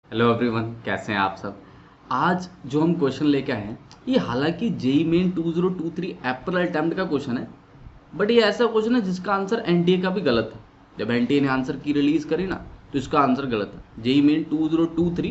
Hello everyone, कैसे हैं आप सब। आज जो हम क्वेश्चन लेके आए हैं, ये हालांकि जेई मेन 2023 अप्रैल अटेम्प्ट का क्वेश्चन है। बट ये ऐसा क्वेश्चन है जिसका आंसर एनटीए का भी गलत है। जब एनटीए ने आंसर की रिलीज करी ना, तो इसका आंसर गलत है। JEE Main 2023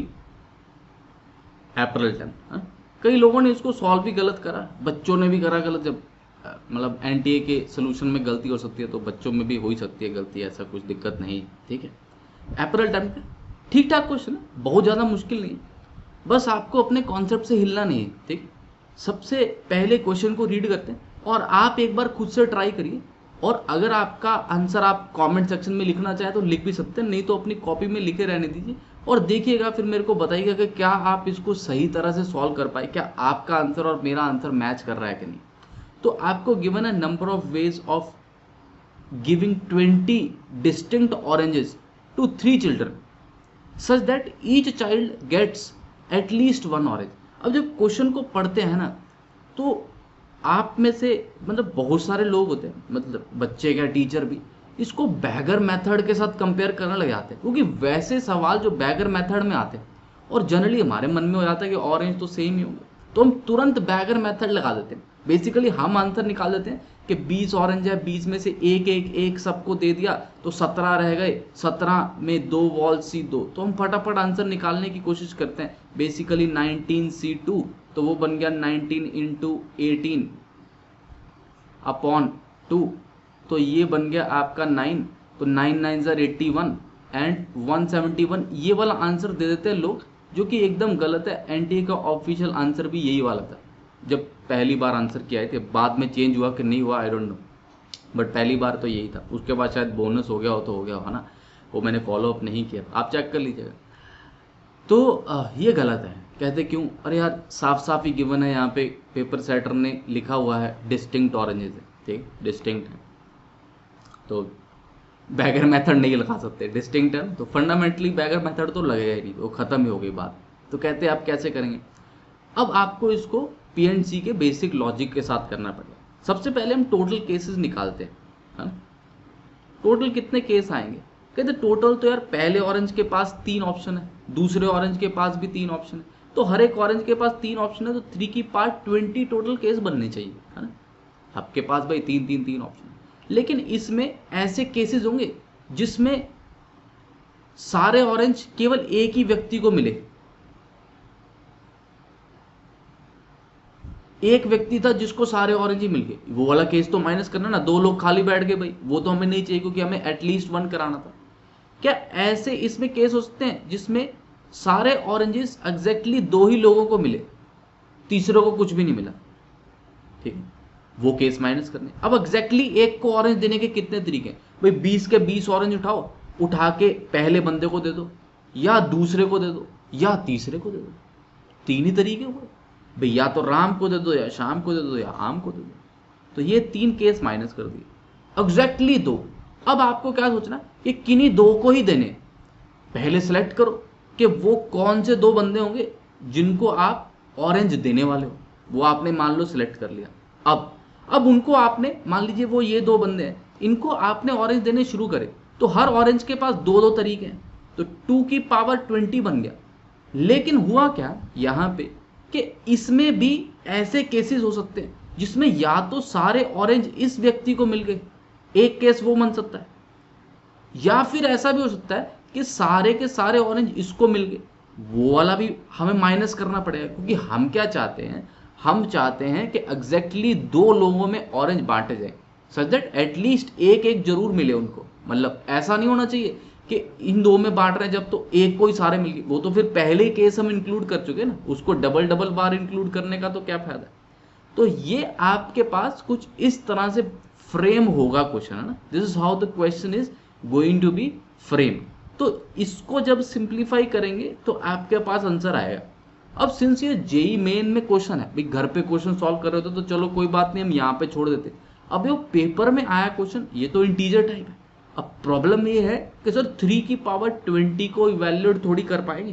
April attempt. कई लोगों ने इसको सॉल्व भी गलत करा, बच्चों ने भी करा गलत। जब मतलब एनटीए के सोल्यूशन में गलती हो सकती है, तो बच्चों में भी हो ही सकती है गलती, ऐसा कुछ दिक्कत नहीं है। ठीक है, अप्रैल अटेम्प्ट ठीक ठाक क्वेश्चन है, बहुत ज़्यादा मुश्किल नहीं है। बस आपको अपने कॉन्सेप्ट से हिलना नहीं है। ठीक, सबसे पहले क्वेश्चन को रीड करते हैं और आप एक बार खुद से ट्राई करिए। और अगर आपका आंसर आप कमेंट सेक्शन में लिखना चाहे तो लिख भी सकते हैं, नहीं तो अपनी कॉपी में लिखे रहने दीजिए और देखिएगा, फिर मेरे को बताइएगा कि क्या आप इसको सही तरह से सॉल्व कर पाए, क्या आपका आंसर और मेरा आंसर मैच कर रहा है कि नहीं। तो आपको given a number of ways of giving 20 distinct oranges to 3 children such that each child gets at least 1 orange. अब जब क्वेश्चन को पढ़ते हैं ना, तो आप में से मतलब बहुत सारे लोग होते हैं, मतलब बच्चे क्या टीचर भी, इसको बैगर मेथड के साथ कंपेयर करने लग जाते हैं। क्योंकि वैसे सवाल जो बैगर मेथड में आते हैं, और जनरली हमारे मन में हो जाता है कि ऑरेंज तो सेम ही होंगे, तो हम तुरंत बैगर मेथड लगा देते हैं। बेसिकली हम आंसर निकाल देते हैं कि 20 ऑरेंज है, 20 में से एक एक एक सबको दे दिया तो 17 रह गए, 17 में 2 वॉल सी 2, तो हम फटाफट आंसर निकालने की कोशिश करते हैं। बेसिकली 19C2, तो वो बन गया 19 इंटू 18 अपॉन 2, तो ये बन गया आपका 9। तो 9 9 ज़र 81 एंड 171, ये वाला आंसर दे देते हैं लोग, जो कि एकदम गलत है। एनटीए का ऑफिशियल आंसर भी यही वाला था जब पहली बार आंसर किया थे। बाद में चेंज हुआ कि नहीं हुआ, आई डोंट नो, बट पहली बार तो यही था। उसके बाद शायद बोनस हो गया हो, तो हो गया हो ना, वो मैंने फॉलो अप नहीं किया, आप चेक कर लीजिएगा। तो ये गलत है। कहते क्यों, अरे यार साफ साफ ही गिवन है यहाँ पे, पेपर सेटर ने लिखा हुआ है डिस्टिंक्ट ऑरेंजेस है। ठीक, डिस्टिंक्ट है तो बैगर मेथड नहीं लगा सकते। डिस्टिंक्ट है तो फंडामेंटली बैगर मेथड तो लगेगा ही नहीं, वो खत्म ही हो गई बात। तो कहते हैं आप कैसे करेंगे। अब आपको इसको पीएनसी के बेसिक लॉजिक के साथ करना पड़ेगा। सबसे पहले हम टोटल केसेस निकालते हैं, है ना। टोटल कितने केस आएंगे, कहते टोटल तो यार पहले ऑरेंज के पास 3 ऑप्शन है, दूसरे ऑरेंज के पास भी 3 ऑप्शन है, तो हर एक ऑरेंज के पास 3 ऑप्शन है, तो 3 की पार्ट 20 टोटल केस बनने चाहिए, है ना। आपके पास भाई 3 ऑप्शन है। लेकिन इसमें ऐसे केसेस होंगे जिसमें सारे ऑरेंज केवल एक ही व्यक्ति को मिले। एक व्यक्ति था जिसको सारे ऑरेंज ही मिल गए, वो वाला केस तो माइनस करना ना। 2 लोग खाली बैठ गए भाई, वो तो हमें नहीं चाहिए, क्योंकि हमें एटलीस्ट 1 कराना था। क्या ऐसे इसमें केस हो सकते हैं जिसमें सारे ऑरेंजेस एग्जैक्टली 2 ही लोगों को मिले, तीसरे को कुछ भी नहीं मिला। ठीक है, वो केस माइनस करने। अब एग्जैक्टली एक को ऑरेंज देने के कितने तरीके हैं भाई। 20 के 20 ऑरेंज उठाओ, उठा के पहले बंदे को दे दो, या दूसरे को दे दो, या तीसरे को दे दो। 3 ही तरीके हुए भाई, या तो राम को दे दो, या शाम को दे दो, या आम को दे दो। तो ये 3 केस माइनस कर दिए, एग्जैक्टली 2। अब आपको क्या सोचना कि किन्हीं 2 को ही देने। पहले सेलेक्ट करो कि वो कौन से 2 बंदे होंगे जिनको आप ऑरेंज देने वाले हो। वो आपने मान लो सिलेक्ट कर लिया। अब उनको आपने मान लीजिए वो ये 2 बंदे हैं, इनको आपने ऑरेंज देने शुरू करे, तो हर ऑरेंज के पास 2 तरीके हैं, तो 2 की पावर 20 बन गया। लेकिन हुआ क्या यहां पे कि इसमें भी ऐसे केसेस हो सकते हैं जिसमें या तो सारे ऑरेंज इस व्यक्ति को मिल गए, एक केस वो बन सकता है, या फिर ऐसा भी हो सकता है कि सारे के सारे ऑरेंज इसको मिल गए, वो वाला भी हमें माइनस करना पड़ेगा। क्योंकि हम क्या चाहते हैं, हम चाहते हैं कि एग्जैक्टली 2 लोगों में ऑरेंज बांटे जाए, सच दैट एटलीस्ट एक एक जरूर मिले उनको। मतलब ऐसा नहीं होना चाहिए कि इन 2 में बांट रहे हैं जब तो एक को ही सारे मिल गए, वो तो फिर पहले केस हम इंक्लूड कर चुके हैं ना, उसको डबल डबल बार इंक्लूड करने का तो क्या फायदा है। तो ये आपके पास कुछ इस तरह से फ्रेम होगा क्वेश्चन, है ना। This is how the question is going to be frame. तो इसको जब सिंप्लीफाई करेंगे तो आपके पास आंसर आएगा। अब सिंस ये जेई मेन में क्वेश्चन है भाई, घर पे क्वेश्चन सॉल्व कर रहे होते तो चलो कोई बात नहीं, हम यहाँ पे छोड़ देते। अब ये पेपर में आया क्वेश्चन, ये तो इंटीजर टाइप है। अब प्रॉब्लम ये है कि सर 3 की पावर 20 को इवेल्युएट थोड़ी कर पाएंगे।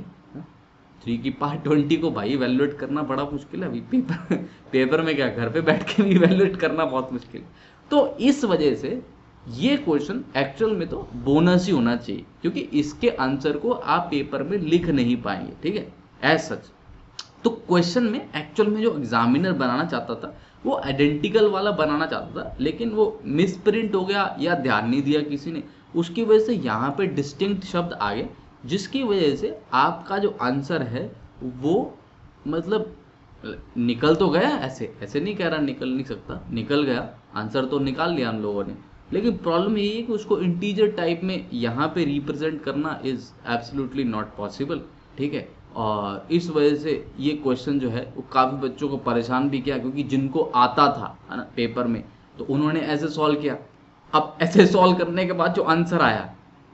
3 की पावर 20 को भाई इवेल्युएट करना बड़ा मुश्किल है अभी पेपर में क्या, घर पे बैठ के भी इवेल्युएट करना बहुत मुश्किल है। तो इस वजह से ये क्वेश्चन एक्चुअल में तो बोनस ही होना चाहिए, क्योंकि इसके आंसर को आप पेपर में लिख नहीं पाएंगे, ठीक है, एज सच। तो क्वेश्चन में एक्चुअल में जो एग्जामिनर बनाना चाहता था वो आइडेंटिकल वाला बनाना चाहता था, लेकिन वो मिसप्रिंट हो गया या ध्यान नहीं दिया किसी ने, उसकी वजह से यहाँ पे डिस्टिंक्ट शब्द आ गए, जिसकी वजह से आपका जो आंसर है वो मतलब निकल तो गया, ऐसे ऐसे नहीं कह रहा निकल नहीं सकता, निकल गया, आंसर तो निकाल लिया हम लोगों ने, लेकिन प्रॉब्लम यही है कि उसको इंटीजर टाइप में यहाँ पे रिप्रेजेंट करना इज एब्सोल्युटली नॉट पॉसिबल, ठीक है। और इस वजह से ये क्वेश्चन जो है वो काफ़ी बच्चों को परेशान भी किया, क्योंकि जिनको आता था है ना पेपर में, तो उन्होंने ऐसे सॉल्व किया। अब ऐसे सॉल्व करने के बाद जो आंसर आया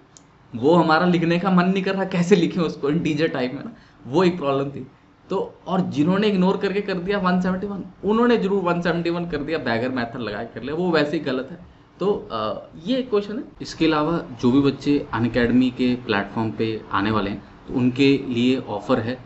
वो हमारा लिखने का मन नहीं कर रहा, कैसे लिखें उसको इंटीजर टाइप में ना, वो एक प्रॉब्लम थी। तो और जिन्होंने इग्नोर करके कर दिया 171, उन्होंने जरूर 171 कर दिया, बैगर मेथड लगा के कर लिया, वो वैसे ही गलत है। तो ये क्वेश्चन है। इसके अलावा जो भी बच्चे अनअकैडमी के प्लेटफॉर्म पे आने वाले हैं तो उनके लिए ऑफर है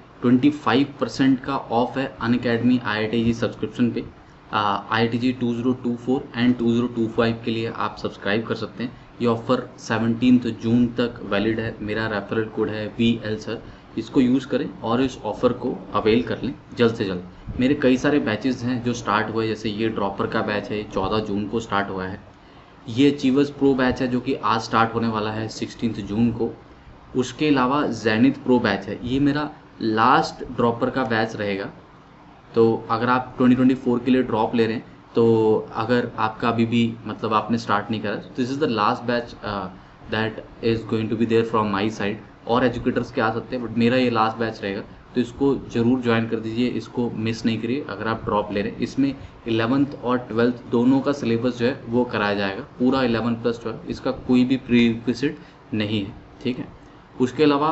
25% का ऑफ है अनअकैडमी IITG सब्सक्रिप्शन पे। IITG 2024 एंड 2025 के लिए आप सब्सक्राइब कर सकते हैं। ये ऑफ़र 17 जून तक वैलिड है। मेरा रेफरल कोड है VL सर, इसको यूज़ करें और इस ऑफ़र को अवेल कर लें जल्द से जल्द। मेरे कई सारे बैचेस हैं जो स्टार्ट हुए, जैसे ये ड्रॉपर का बैच है 14 जून को स्टार्ट हुआ है। ये अचीवर्स प्रो बैच है जो कि आज स्टार्ट होने वाला है 16 जून को। उसके अलावा जेनिथ प्रो बैच है, ये मेरा लास्ट ड्रॉपर का बैच रहेगा। तो अगर आप 2024 के लिए ड्रॉप ले रहे हैं, तो अगर आपका अभी भी मतलब आपने स्टार्ट नहीं करा, this is the last batch that is going to be there from my side. और एजुकेटर्स के आ सकते हैं, बट मेरा ये लास्ट बैच रहेगा, तो इसको ज़रूर ज्वाइन कर दीजिए, इसको मिस नहीं करिए अगर आप ड्रॉप ले रहे हैं। इसमें 11th और 12th दोनों का सिलेबस जो है वो कराया जाएगा, पूरा 11 + 12, इसका कोई भी प्री रिक्विजिट नहीं है, ठीक है। उसके अलावा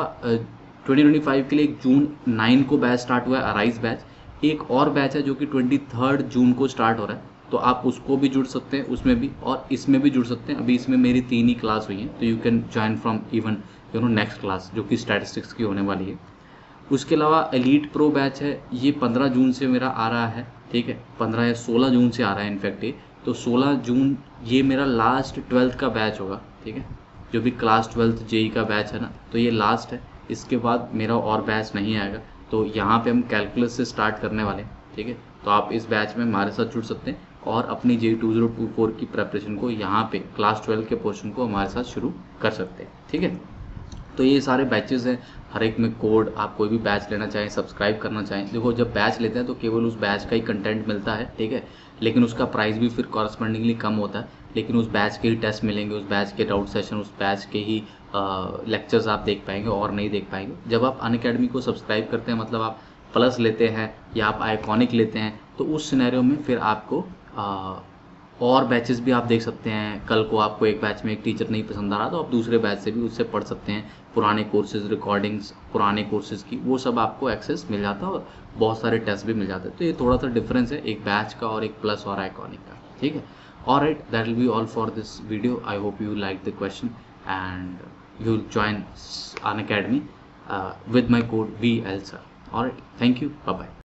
2025 के लिए जून 9 को बैच स्टार्ट हुआ है, अराइज बैच। एक और बैच है जो कि 23 जून को स्टार्ट हो रहा है, तो आप उसको भी जुड़ सकते हैं, उसमें भी और इसमें भी जुड़ सकते हैं। अभी इसमें मेरी 3 ही क्लास हुई हैं, तो you can join from even next class जो कि स्टैटिस्टिक्स की होने वाली है। उसके अलावा एलीट प्रो बैच है, ये 15 जून से मेरा आ रहा है, ठीक है, 15 या 16 जून से आ रहा है इनफैक्ट ये। तो 16 जून ये मेरा लास्ट 12th का बैच होगा, ठीक है, जो भी क्लास 12th JEE का बैच है ना, तो ये लास्ट है। इसके बाद मेरा और बैच नहीं आएगा। तो यहाँ पे हम कैलकुलस से स्टार्ट करने वाले हैं, ठीक है। तो आप इस बैच में हमारे साथ जुड़ सकते हैं और अपनी JEE 2024 की प्रेपरेशन को यहाँ पे क्लास 12 के पोर्शन को हमारे साथ शुरू कर सकते हैं, ठीक है। तो ये सारे बैचेस हैं, हर एक में कोड, आप कोई भी बैच लेना चाहें, सब्सक्राइब करना चाहें, देखो जब बैच लेते हैं तो केवल उस बैच का ही कंटेंट मिलता है, ठीक है, लेकिन उसका प्राइस भी फिर कॉरस्पॉन्डिंगली कम होता है। लेकिन उस बैच के ही टेस्ट मिलेंगे, उस बैच के डाउट सेशन, उस बैच के ही लेक्चर्स आप देख पाएंगे और नहीं देख पाएंगे। जब आप अनअकैडमी को सब्सक्राइब करते हैं, मतलब आप प्लस लेते हैं या आप आइकॉनिक लेते हैं, तो उस सिनेरियो में फिर आपको और बैचेस भी आप देख सकते हैं। कल को आपको एक बैच में एक टीचर नहीं पसंद आ रहा, तो आप दूसरे बैच से भी उससे पढ़ सकते हैं। पुराने कोर्सेज, रिकॉर्डिंग्स पुराने कोर्सेज की, वो सब आपको एक्सेस मिल जाता है और बहुत सारे टेस्ट भी मिल जाते हैं। तो ये थोड़ा सा डिफरेंस है एक बैच का और एक प्लस और आइकॉनिक का, ठीक है। Alright, that will be all for this video. I hope you like the question and you join Unacademy with my code VL sir. Alright, thank you, bye bye.